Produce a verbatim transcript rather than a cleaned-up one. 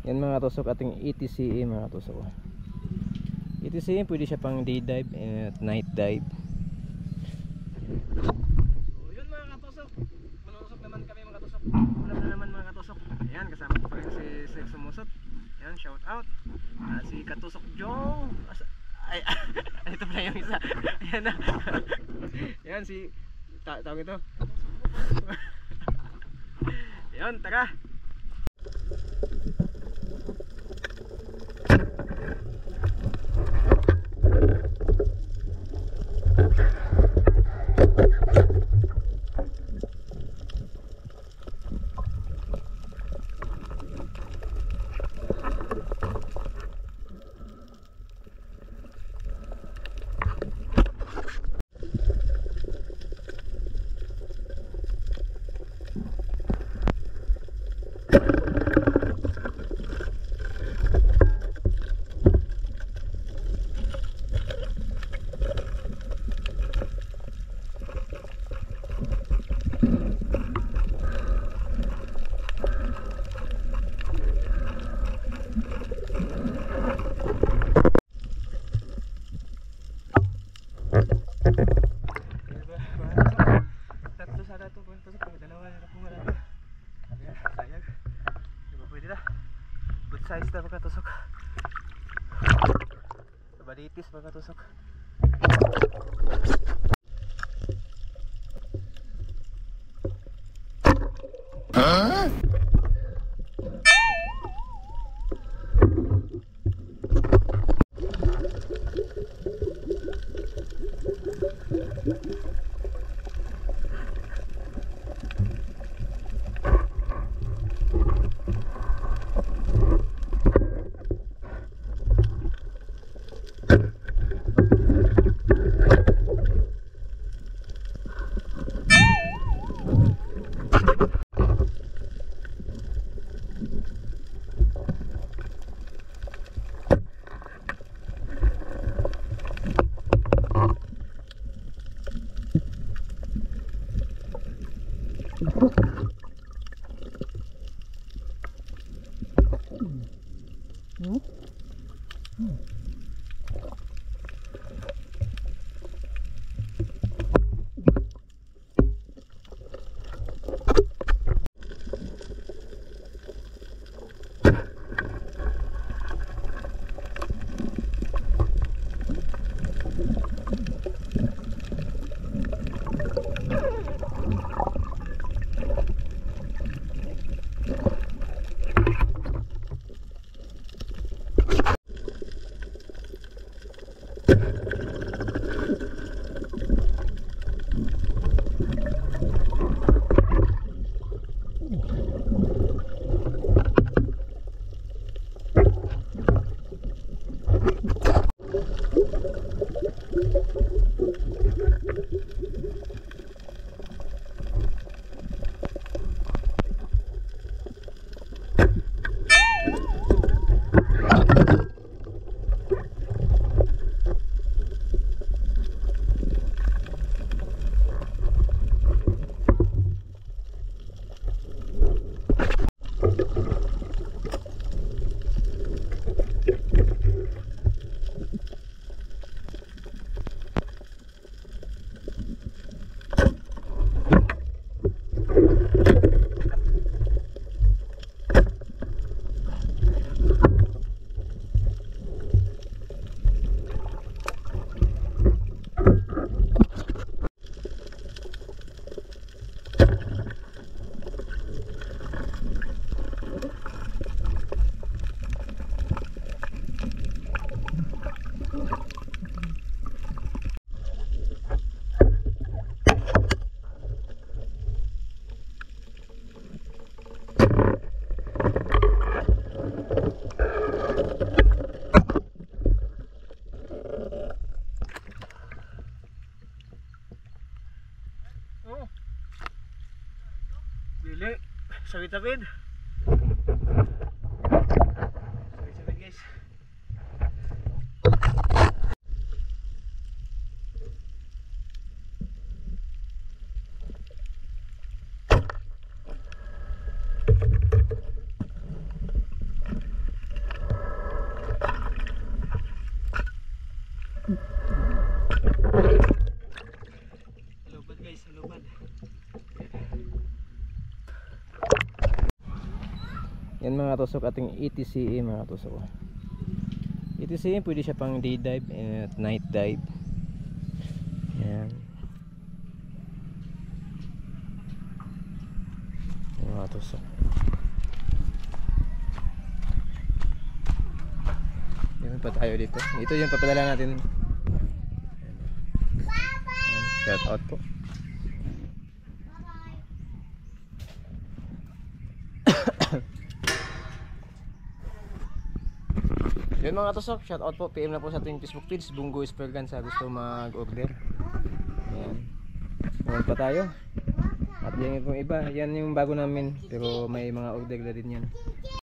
Yan mga tusok, ating E T C A mga tusok. E T C A pwede siya pang day dive at night dive. So yun mga katusok, manusok naman kami mga katusok. Ulam na naman mga katusok. Ayan, kasama ko pa rin si Sex Sumusot. Ayan, shout out. Uh, si Katusok Joe. Ay, ito pala yung isa. Ayan na. Ayan si ta tawag ito. Ayan, tara. Tatlo sana ito kung tusok, kung dalawa na po wala. Ayan, sayang. Di ba pwede na? Good size na pagkatusok. Balitis pagkatusok. Huh? Hmm? Hmm. Dili, sawit-sawit. Sawit-sawit guys. sa lupad. Yan mga tusok, ating E T C E mga tusok. E T C E pwede siya pang day dive at night dive. Yan. Mga tusok. Yan pa tayo dito. Ito yung papadala natin. Yan. Shout out po. Yun mga tusok, shout out po, P M na po sa ating Facebook page, Bungo Espergan, sa gusto mag-order. Ayan. Meron pa tayo. At yan yung iba, yan yung bago namin, pero may mga order na din yan.